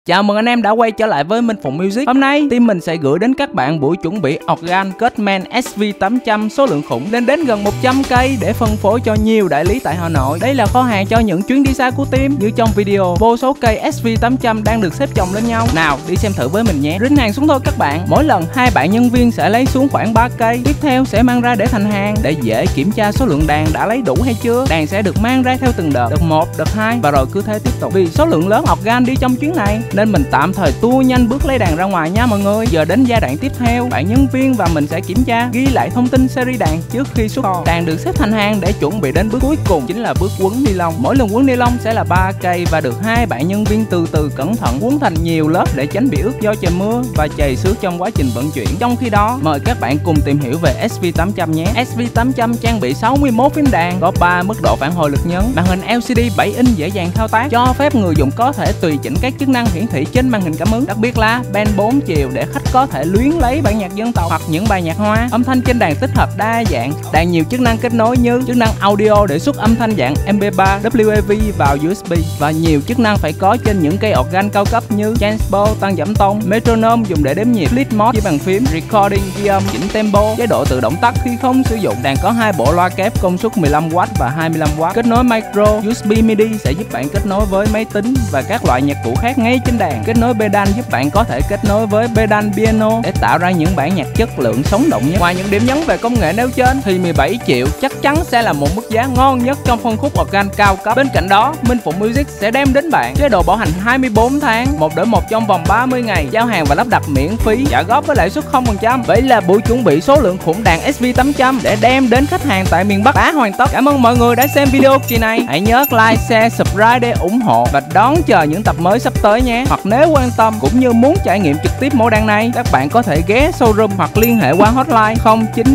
Chào mừng anh em đã quay trở lại với Minh Phụng Music. Hôm nay team mình sẽ gửi đến các bạn buổi chuẩn bị organ Kurtzman SV800 số lượng khủng lên đến gần 100 cây để phân phối cho nhiều đại lý tại Hà Nội. Đây là kho hàng cho những chuyến đi xa của team. Như trong video, vô số cây SV800 đang được xếp chồng lên nhau. Nào, đi xem thử với mình nhé. Rính hàng xuống thôi các bạn. Mỗi lần hai bạn nhân viên sẽ lấy xuống khoảng 3 cây. Tiếp theo sẽ mang ra để thành hàng để dễ kiểm tra số lượng đàn đã lấy đủ hay chưa. Đàn sẽ được mang ra theo từng đợt, đợt 1, đợt 2 và rồi cứ thế tiếp tục. Vì số lượng lớn organ đi trong chuyến này nên mình tạm thời tua nhanh bước lấy đàn ra ngoài nha mọi người. Giờ đến giai đoạn tiếp theo, bạn nhân viên và mình sẽ kiểm tra, ghi lại thông tin series đàn trước khi xuất kho. Đàn được xếp thành hàng để chuẩn bị đến bước cuối cùng chính là bước quấn ni lông. Mỗi lần quấn ni lông sẽ là 3 cây và được hai bạn nhân viên từ từ cẩn thận quấn thành nhiều lớp để tránh bị ướt do trời mưa và chày xước trong quá trình vận chuyển. Trong khi đó, mời các bạn cùng tìm hiểu về SV800 nhé. SV800 trang bị 61 phím đàn, có 3 mức độ phản hồi lực nhấn, màn hình LCD 7 inch dễ dàng thao tác, cho phép người dùng có thể tùy chỉnh các chức năng hiển thị trên màn hình cảm ứng, đặc biệt là band 4 chiều để khách có thể luyến lấy bản nhạc dân tộc hoặc những bài nhạc hoa. Âm thanh trên đàn tích hợp đa dạng, đàn nhiều chức năng kết nối như chức năng audio để xuất âm thanh dạng MP3, WAV vào USB và nhiều chức năng phải có trên những cây organ cao cấp như transpo tăng giảm tông, metronome dùng để đếm nhịp, split mode với bàn phím, recording ghi âm, chỉnh tempo, chế độ tự động tắt khi không sử dụng. Đàn có hai bộ loa kép công suất 15W và 25W, kết nối micro, USB MIDI sẽ giúp bạn kết nối với máy tính và các loại nhạc cụ khác ngay trên đàn. Kết nối pedal giúp bạn có thể kết nối với pedal piano để tạo ra những bản nhạc chất lượng sống động nhất. Ngoài những điểm nhấn về công nghệ nêu trên thì 17 triệu chắc chắn sẽ là một mức giá ngon nhất trong phân khúc organ cao cấp. Bên cạnh đó, Minh Phụng Music sẽ đem đến bạn chế độ bảo hành 24 tháng, 1 đổi 1 trong vòng 30 ngày, giao hàng và lắp đặt miễn phí, trả góp với lãi suất 0%. Vậy là buổi chuẩn bị số lượng khủng đàn SV800 để đem đến khách hàng tại miền Bắc đã hoàn tất. Cảm ơn mọi người đã xem video kỳ này. Hãy nhớ like, share, subscribe để ủng hộ và đón chờ những tập mới sắp tới nhé. Hoặc nếu quan tâm cũng như muốn trải nghiệm trực tiếp mẫu đàn này, các bạn có thể ghé showroom hoặc liên hệ qua hotline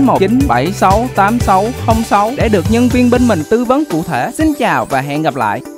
0919768606 để được nhân viên bên mình tư vấn cụ thể. Xin chào và hẹn gặp lại.